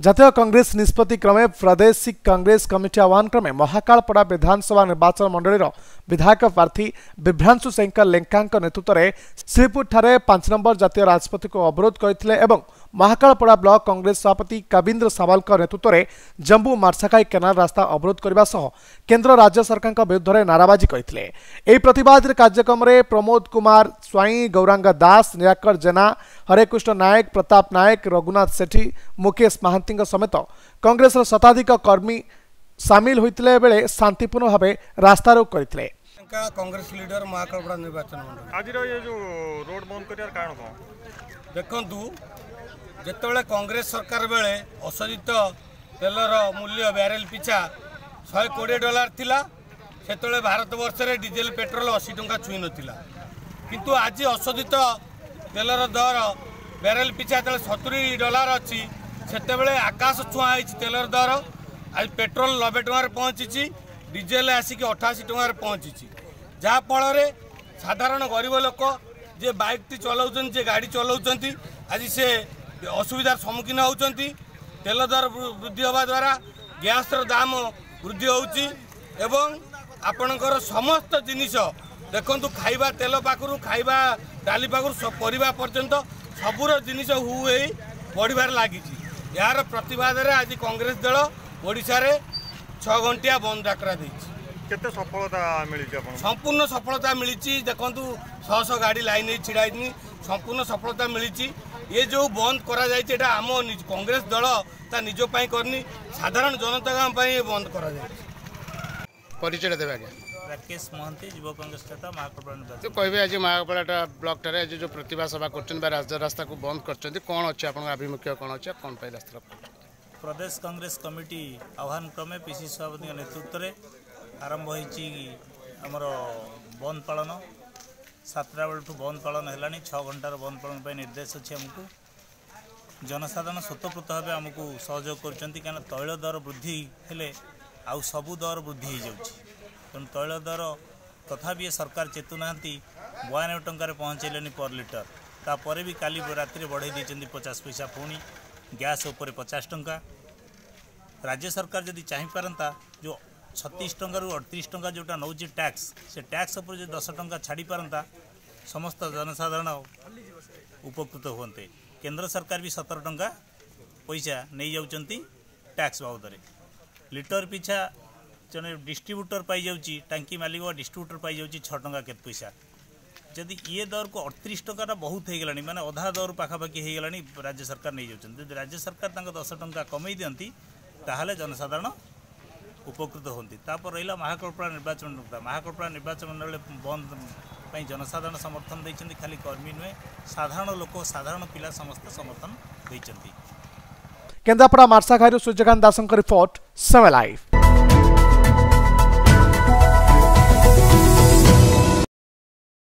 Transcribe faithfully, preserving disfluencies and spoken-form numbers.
जातीय कांग्रेस निष्पत्ति क्रमे प्रादेशिक कांग्रेस कमिटी आह्वान क्रमे महाकालपड़ा विधानसभा निर्वाचन मंडलीर विधायक प्रार्थी बिभ्रांशु शंकर लेंका नेतृत्व में श्रीपुर ठारे पांच नंबर जातीय राजपथ को अवरोध करते एवं महाकालपड़ा ब्लॉक कांग्रेस सभापति कविंद्र सावल नेतृत्व में जम्बू मार्साखाई केनाल रास्ता अवरोध करने सह केन्द्र राज्य सरकार विरुद्ध में नाराबाजी करते। यह प्रतिवाद कार्यक्रम में प्रमोद कुमार स्वाई, गौरांग दास, निराकर जेना, हरेकृष्ण नायक, प्रताप नायक, रघुनाथ सेठी, मुकेश महांती समेत कांग्रेस शताधिक कर्मी सामिल होते बेले शांतिपूर्ण भाव रास्ता रोक करते। कांग्रेस लीडर महाकालपड़ा निर्वाचन मंडल आज ये जो रोड बंद कर कारण कौन देखु जिते कांग्रेस सरकार बेले अशोधित तेलर मूल्य ब्यारेल पिछा शहे कोड़े डॉलर थिला से भारत वर्ष में डीजेल पेट्रोल अशी टंका छुई नथिला किंतु आज अशोधित तेलर दर ब्यारेल पिछा जो सतुरी डॉलर अच्छी से आकाश छुआ तेलर दर आज पेट्रोल नबे टकर पहुँची डीजेल आसिक अठाशी टकर पहुँची जहाँफल साधारण गरीब लोक जे बाइक टी चलाउछन जे गाड़ी चलाउछन आज से असुविधार सम्मुखीन होउछंती। तेल दर वृद्धि होगा द्वारा गैस दाम वृद्धि होउची एवं आपणकर समस्त जिनिस देखंतु खाइबा तेल पाखरु खाइबा डाली पाखरु परिबा पर्यंत सबुर जिनिस हुए बढ़िबार लागिची। यार प्रतिवाद रे आज कांग्रेस दल ओडिशा रे छह घंटिया बंद डाकरा देछि। केते सफलता मिली संपूर्ण सफलता मिली देखु शह शह गाड़ी लाइन छिड़ाई संपूर्ण सफलता मिली। ये जो बंद करा जाए आम कांग्रेस दल ता निजपाई करनी साधारण जनता बंद करा जाए। परिचय देवे आज्ञा राकेश महंती युवा कांग्रेस नेता महाकालपड़ा तो कहबे आज महाकालपड़ा ब्लॉक ठारे जो प्रतिभा सभा कर राज्य रास्ता को बंद कर कौन अच्छे आप आभिमुख्य कौन अच्छे कौन पाई रास्ता प्रदेश कांग्रेस कमिटी आह्वान क्रमे पीसी सभापति नेतृत्व में आरंभ होती आमर बंद पालन सातटा बेलू बंद पालन है छः घंटार बंद पालन निर्देश अच्छे आमको जनसाधारण स्वतःप्रत भाव आमको सहयोग कर तैल दर वृद्धि हेले आउ सबू दर वृद्धि हो तेणु तैल दर तथापि सरकार चेतुना बयानबे टकर पहुँचेले पर लिटर तापर भी काली राति बढ़ई देते पचास पैसा पुणी गैस उपर पचास टंका राज्य सरकार जदि चाहिपारंता जो छत्तीस टंकार अड़तीस टंका जोटा नौ टैक्स से टैक्स उपर जो दस टंका छाड़ी पारंता समस्त जनसाधारण उपकृत होते। केंद्र सरकार भी सतर टंका पैसा नहीं जाउचंती टैक्स बाबद लिटर पिछा जने डिस्ट्रीब्यूटर पाई जाउची टांकी मालिक डिस्ट्रीब्यूटर पाई जाउची छः टंका केत पैसा जदि ये दर को अड़तीस टका बहुत हो गलानी माने अधा दर पाखापाखि हो गलानी राज्य सरकार नहीं जाउचंती जदि राज्य सरकार तांका दस टंका कमई दियंती ताहले जनसाधारण उपकृत होती। तापर रहा महाकालपड़ा निर्वाचन मंडल महाकालपड़ा निर्वाचन मंडल बंद पर जनसाधारण समर्थन देते खाली कर्मी नुहे साधारण लोक साधारण पिला समस्त समर्थन देते। केन्द्रापड़ा मार्साखाई सूर्यकांत दास रिपोर्ट समय लाइव।